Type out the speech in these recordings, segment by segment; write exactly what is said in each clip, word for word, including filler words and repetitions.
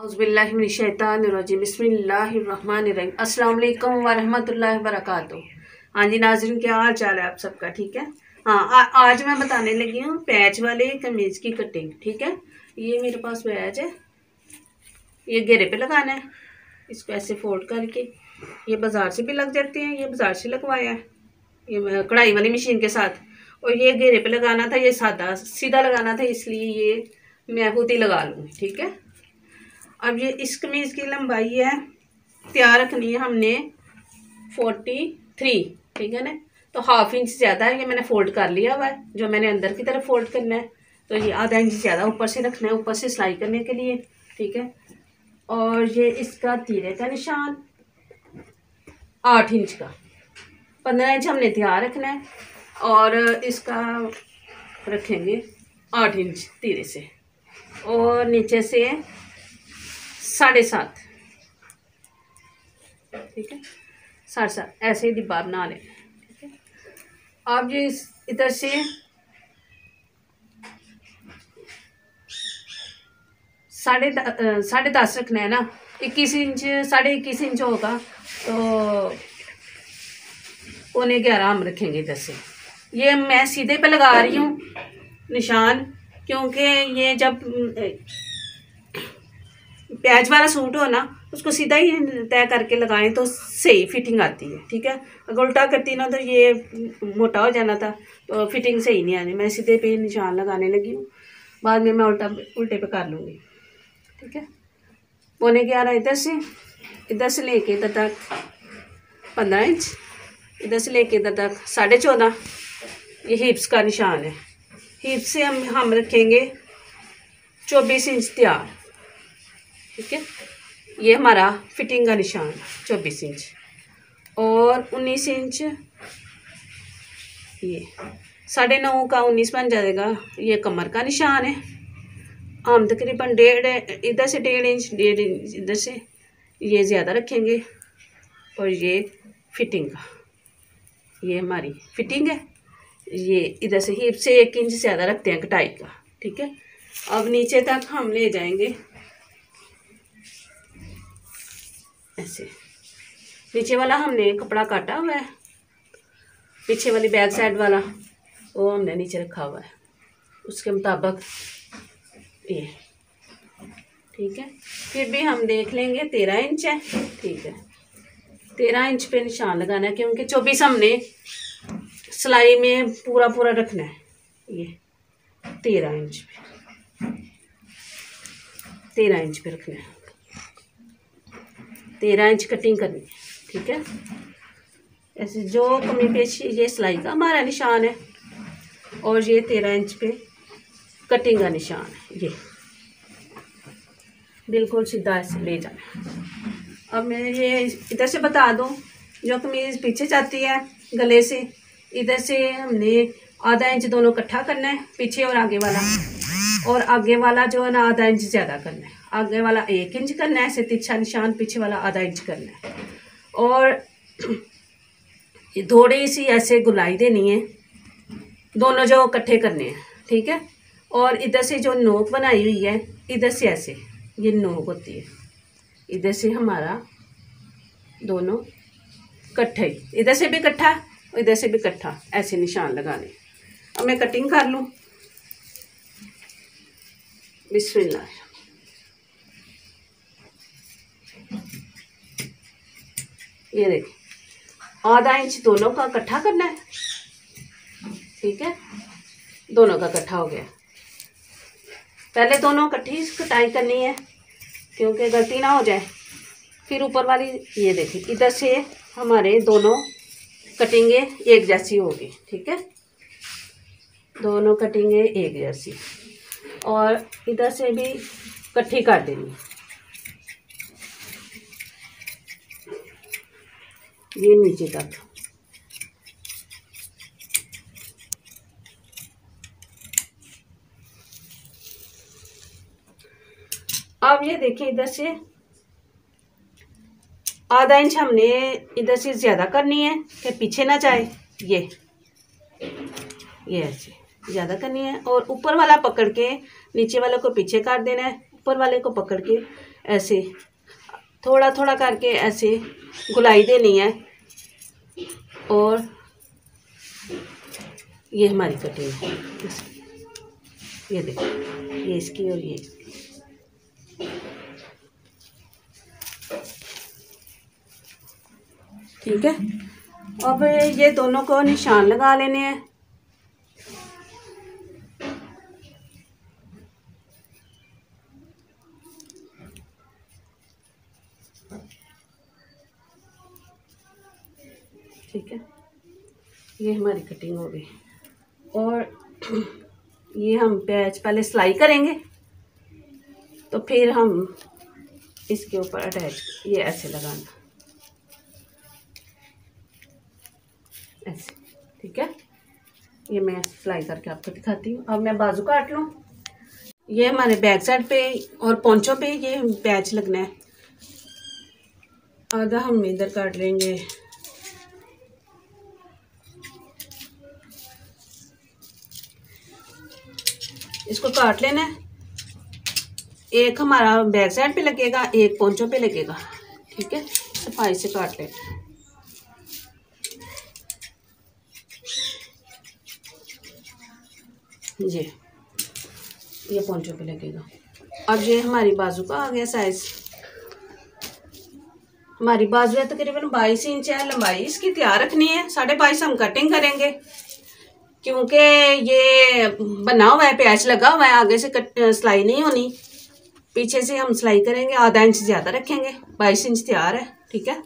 औज़ुबिल्लाहिमिनश्शैतानिर्रजीम बिस्मिल्लाहिर्रहमानिर्रहीम अस्सलाम वालेकुम वरहमतुल्लाहि वबरकातुहू। हाँ जी नाज़रीन, क्या हाल चाल है आप सबका? ठीक है। हाँ आ, आज मैं बताने लगी हूँ पैच वाले कमीज़ की कटिंग। ठीक है, ये मेरे पास पैच है, ये घेरे पे लगाना है। इसको ऐसे फोल्ड करके, ये बाज़ार से भी लग जाते हैं, ये बाज़ार से लगवाया है, ये कढ़ाई वाली मशीन के साथ। और ये घेरे पे लगाना था, ये सादा सीधा लगाना था, इसलिए ये मैं खुद ही लगा लूँगी। ठीक है। अब ये इस कमीज़ की लंबाई है, तैयार रखनी है हमने फोर्टी थ्री। ठीक है ना, तो हाफ इंच ज़्यादा है, ये मैंने फोल्ड कर लिया हुआ है। जो मैंने अंदर की तरफ फोल्ड करना है, तो ये आधा इंच ज़्यादा ऊपर से रखना है, ऊपर से सिलाई करने के लिए। ठीक है। और ये इसका तीरे का निशान आठ इंच का, पंद्रह इंच हमने तैयार रखना है, और इसका रखेंगे आठ इंच तीरे से, और नीचे से साढ़े सात। ठीक है, साढ़े सात ऐसे ही डिब्बा बना लें। ठीक है। अब ये इधर से साढ़े साढ़े दस रखना है ना, इक्कीस इंच साढ़े इक्कीस इंच होगा, तो पौने ग्यारह हम रखेंगे इधर से। ये मैं सीधे पे लगा रही हूँ निशान, क्योंकि ये जब पैच वाला सूट हो ना, उसको सीधा ही तय करके लगाएं तो सही फिटिंग आती है। ठीक है, अगर उल्टा करती ना तो ये मोटा हो जाना था, तो फिटिंग सही नहीं आनी। मैं सीधे पे निशान लगाने लगी हूँ, बाद में मैं उल्टा उल्टे पे कर लूँगी। ठीक है। पौने ग्यारह इधर से, इधर से लेके इधर तक पंद्रह इंच, इधर से लेके इधर तक साढ़े चौदह। ये हिप्स का निशान है। हिप्स से हम हम रखेंगे चौबीस इंच तैयार। ठीक है, ये हमारा फिटिंग का निशान चौबीस इंच, और उन्नीस इंच ये साढ़े नौ का उन्नीस बन जाएगा। ये कमर का निशान है, हम तकरीबन डेढ़ इधर से डेढ़ इंच डेढ़ इंच इधर से ये ज़्यादा रखेंगे, और ये फिटिंग का, ये हमारी फिटिंग है। ये इधर से हिप से एक इंच ज़्यादा रखते हैं कटाई का। ठीक है। अब नीचे तक हम ले जाएंगे ऐसे। नीचे वाला हमने कपड़ा काटा हुआ है, पीछे वाली बैक साइड वाला वो हमने नीचे रखा हुआ है, उसके मुताबिक ये। ठीक है, फिर भी हम देख लेंगे तेरह इंच है। ठीक है, तेरह इंच पे निशान लगाना है, क्योंकि चौबीस हमने सिलाई में पूरा पूरा रखना है। ये तेरह इंच पे तेरह इंच पे रखना है, तेरह इंच कटिंग करनी है। ठीक है, ऐसे जो कमी पेशी ये सिलाई का हमारा निशान है, और ये तेरह इंच पे कटिंग का निशान है। ये बिल्कुल सीधा ऐसे ले जाना। अब मैं ये इधर से बता दूं, जो कमीज़ पीछे जाती है गले से, इधर से हमने आधा इंच दोनों इकट्ठा करना है, पीछे और आगे वाला, और आगे वाला जो है ना आधा इंच ज़्यादा करना है। आगे वाला एक इंच करना है ऐसे तिरछा निशान, पीछे वाला आधा इंच करना है, और थोड़ी सी ऐसे गुलाई देनी है, दोनों जो इकट्ठे करने हैं। ठीक है, और इधर से जो नोक बनाई हुई है, इधर से ऐसे ये नोक होती है, इधर से हमारा दोनों इकट्ठे, इधर से भी इकट्ठा इधर से भी इकट्ठा ऐसे निशान लगाने। अब मैं कटिंग कर लूँ। बिस्मिल्लाह। ये देखिए, आधा इंच दोनों का इकट्ठा करना है। ठीक है, दोनों का इकट्ठा हो गया। पहले दोनों इकट्ठी कटाई करनी है, क्योंकि गलती ना हो जाए। फिर ऊपर वाली ये देखिए, इधर से हमारे दोनों कटिंगे एक जैसी होगी। ठीक है, दोनों कटिंगे एक जैसी, और इधर से भी इकट्ठी कर देनी, ये नीचे तक। अब ये देखिए, इधर से आधा इंच हमने इधर से ज़्यादा करनी है कि पीछे ना जाए। ये ये ऐसे ज़्यादा करनी है, और ऊपर वाला पकड़ के नीचे वाले को पीछे काट देना है, ऊपर वाले को पकड़ के ऐसे थोड़ा थोड़ा करके ऐसे गुलाई देनी है। और ये हमारी कटिंग है, ये देखो, ये इसकी और ये इसकी। ठीक है, अब ये दोनों को निशान लगा लेने हैं। ठीक है, ये हमारी कटिंग हो गई। और ये हम पैच पहले सिलाई करेंगे, तो फिर हम इसके ऊपर अटैच, ये ऐसे लगाना, ऐसे। ठीक है, ये मैं सिलाई करके आपको दिखाती हूँ। अब मैं बाजू काट लूँ। ये हमारे बैक साइड पे और पोंचों पे ये पैच लगना है। आधा हम इधर काट लेंगे, इसको काट लेना है। एक हमारा बैक साइड पे लगेगा, एक पोंचों पे लगेगा। ठीक है, सफाई से काट लेना। ये ये पोंचों पे लगेगा। अब ये हमारी बाजू का आ गया साइज। हमारी बाजू है तकरीबन बाईस इंच है लंबाई, इसकी तैयार रखनी है। साढ़े बाईस हम कटिंग करेंगे, क्योंकि ये बना हुआ है, पैच लगा हुआ है, आगे से कट सिलाई नहीं होनी, पीछे से हम सिलाई करेंगे। आधा इंच ज़्यादा रखेंगे, बाईस इंच तैयार है। ठीक है,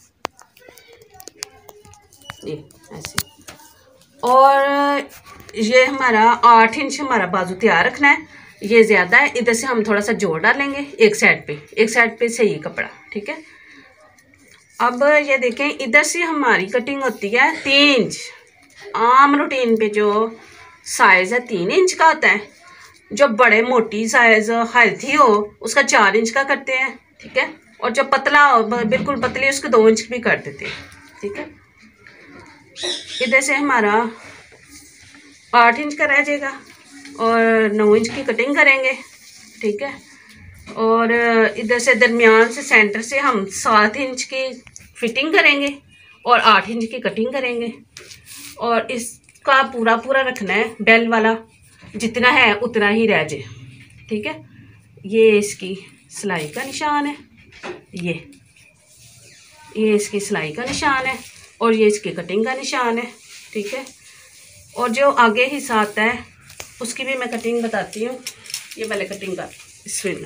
ये ऐसे। और ये हमारा आठ इंच हमारा बाजू तैयार रखना है, ये ज़्यादा है, इधर से हम थोड़ा सा जोड़ डालेंगे एक साइड पे, एक साइड पे सही कपड़ा। ठीक है, अब ये देखें, इधर से हमारी कटिंग होती है तीन इंच। आम रूटीन पे जो साइज़ है तीन इंच का होता है, जो बड़े मोटी साइज़ हेल्थी हो उसका चार इंच का करते हैं। ठीक है, और जो पतला हो बिल्कुल पतली उसको दो इंच भी कर देते हैं। ठीक है, इधर से हमारा आठ इंच का रह जाएगा और नौ इंच की कटिंग करेंगे। ठीक है, और इधर से दरमियान से सेंटर से हम सात इंच की फिटिंग करेंगे और आठ इंच की कटिंग करेंगे। और इसका पूरा पूरा रखना है, बेल वाला जितना है उतना ही रह जाए। ठीक है, ये इसकी सिलाई का निशान है, ये ये इसकी सिलाई का निशान है और ये इसकी कटिंग का निशान है। ठीक है, और जो आगे हिस्सा आता है उसकी भी मैं कटिंग बताती हूँ। ये पहले कटिंग कर इसमें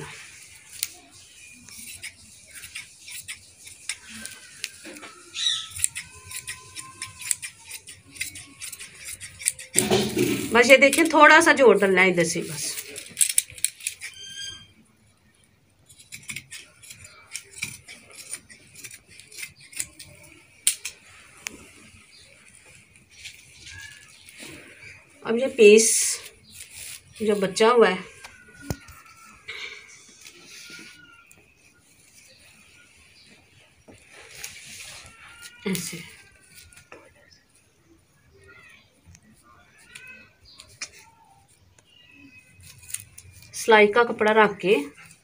बस, ये देखिए थोड़ा सा जोड़ डालना है इधर से बस। अब ये पीस जो बचा हुआ है ऐसे सिलाई का कपड़ा रख के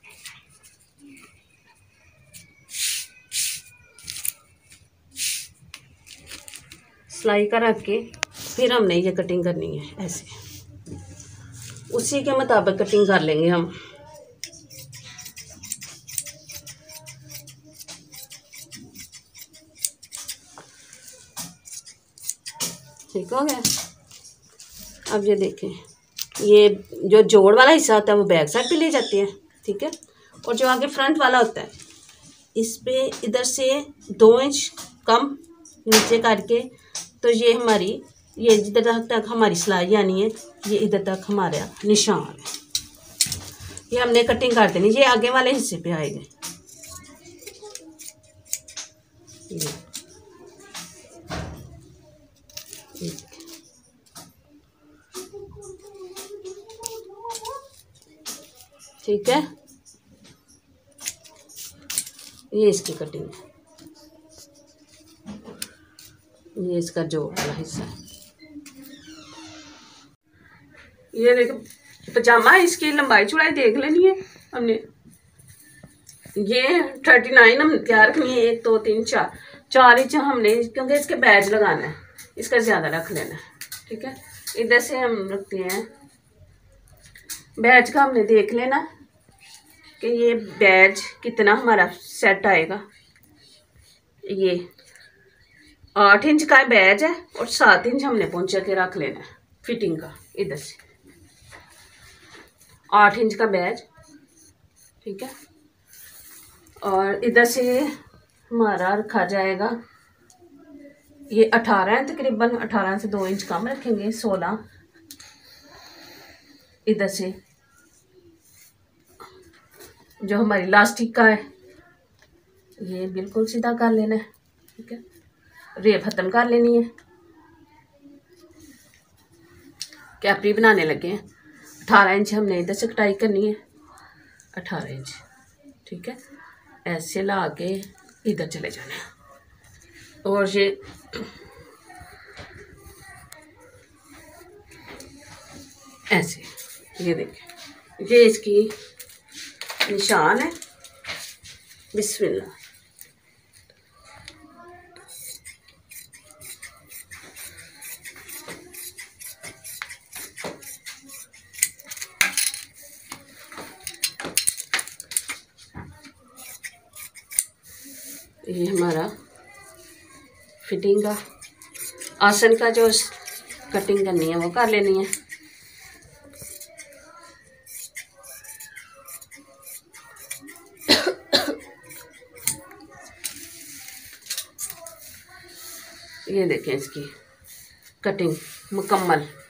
सिलाई का रख के फिर हमने ये कटिंग करनी है ऐसे, उसी के मुताबिक कटिंग कर लेंगे हम। ठीक हो गया। अब ये देखें, ये जो जोड़ वाला हिस्सा होता है वो बैक साइड पे ले जाते हैं। ठीक है, और जो आगे फ्रंट वाला होता है इस पे इधर से दो इंच कम नीचे करके, तो ये हमारी ये जिधर तक हमारी सिलाई आनी है ये इधर तक हमारा निशान है, ये हमने कटिंग कर देनी। ये आगे वाले हिस्से पे आएगा। ये ठीक है, ये इसकी कटिंग है, ये इसका जोड़ वाला हिस्सा है। ये देखो पजामा, इसकी लंबाई चौड़ाई देख लेनी है हमने। ये थर्टी नाइन हम तैयार रखनी है। एक दो तीन चार चार इंच हमने, क्योंकि इसके बैज लगाना है, इसका ज़्यादा रख लेना है। ठीक है, इधर से हम रखते हैं बैज का। हमने देख लेना कि ये बैज कितना हमारा सेट आएगा। ये आठ इंच का बैज है और सात इंच हमने पहुंचा के रख लेना है फिटिंग का। इधर से आठ इंच का बैज, ठीक है, और इधर से हमारा रखा जाएगा ये अठारह है तकरीबन। अठारह से दो इंच कम रखेंगे, सोलह। इधर से जो हमारी लास्टिक का है ये बिल्कुल सीधा कर लेना है। ठीक है, रेब खत्म कर लेनी है। कैपरी बनाने लगे हैं। अठारह इंच हमने इधर से कटाई करनी है, अठारह इंच। ठीक है, ऐसे ला के इधर चले जाना है। और ये ऐसे, ये देखें, ये इसकी निशान है। बिस्मिल्लाह। ये हमारा फिटिंग का आसन का जो कटिंग करनी है वो कर लेनी है। ये देखें इसकी कटिंग मुकम्मल।